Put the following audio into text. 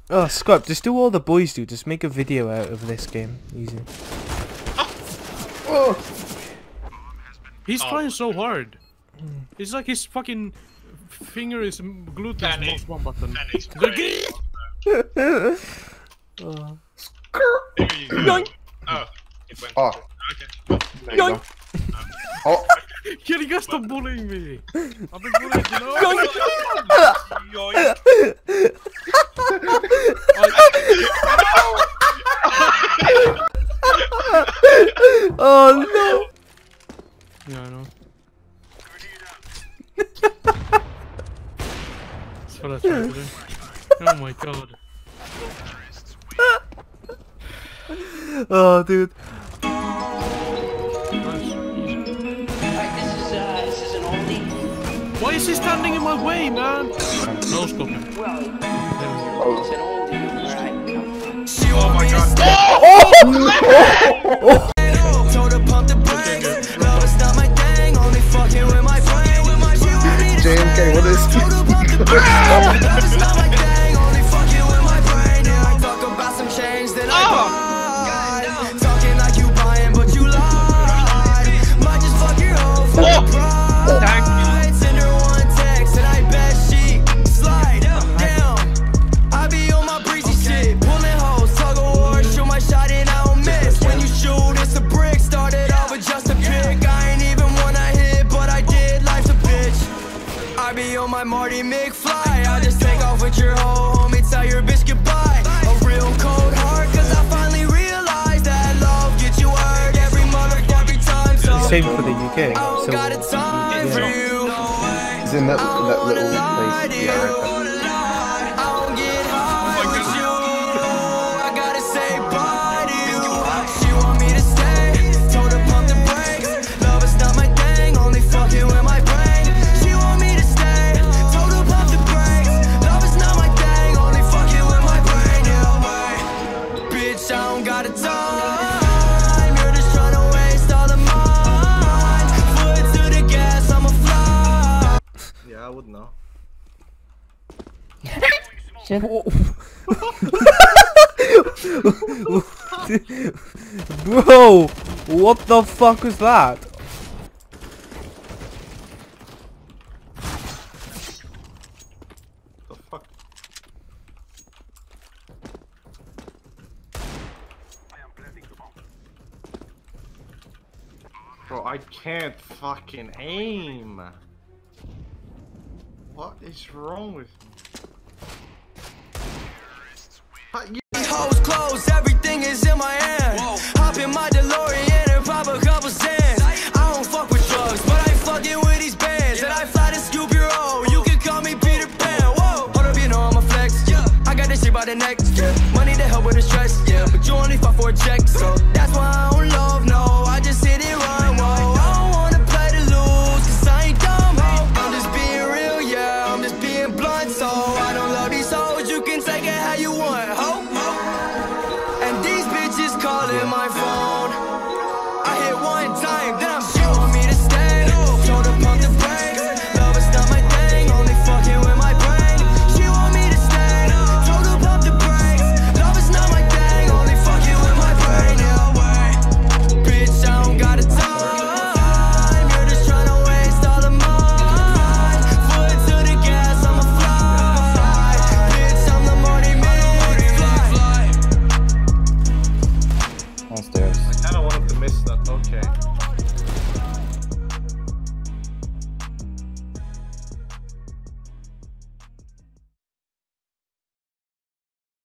Oh, Scott, just do all the boys do. Just make a video out of this game. Easy. Oh. He's trying so hard. It's like his fucking finger is glued to the mouse one button. Oh. Oh, it went. Oh. Okay. There you go. Oh. You guys stop bullying me. I've been bullying, you know. Oh no! Yeah, I know. That's what I tried to do. Oh my god. Oh, dude. Why is he standing in my way, man? No scoping. Oh my god. JMK, what is my Marty Mcfly, I just take off with your whole homie, tell your bitch goodbye. A real cold heart, cause I finally realized that love gets you hurt every motherfucking time. So same for the UK. So got a time for you. He's in that little place. Yeah, right there. I don't get high with you. I gotta say bye to you. She want me to stay, told her pump the brakes. Love is not my thing, only fucking with my brain. She want me to stay, told her pump the brakes. Love is not my thing, only fucking with my brain. Yeah, bitch, I don't got a time. You're just trying to waste all of mine. Foot to the gas, I'ma fly. Yeah, I would know. Bro, what the fuck was that? The fuck? Bro, I can't fucking aim. What is wrong with me? Hoes closed, everything is in my hand. Hop in my DeLorean and pop a couple sands. I don't fuck with drugs, but I fucking with these bands. And I fly to scoop your O, you can call me Peter Pan. Whoa, hold up, you know I'm a flex. I got this shit by the neck. Money to help with the stress, yeah. But you only fight for a check, so that's why I don't love, no. I just hit it run, whoa. I don't wanna play to lose, cause I ain't dumb, ho. I'm just being real, yeah. I'm just being blunt, so I don't love these hoes. You can take it how you want, ho. And these bitches calling my phone. I hit one time, then I'm she want me to stay. Told her pump the brakes. Love is not my thing, only fucking with my brain. She want me to stay. Told her pump the brakes. Love is not my thing, only fucking with my brain. Yeah, bitch, I don't got a time. You're just trying to waste all of mine. Foot to the gas, I'ma fly. Bitch, I'm the Marty Mcfly. Downstairs. I kinda wanted to miss that, okay.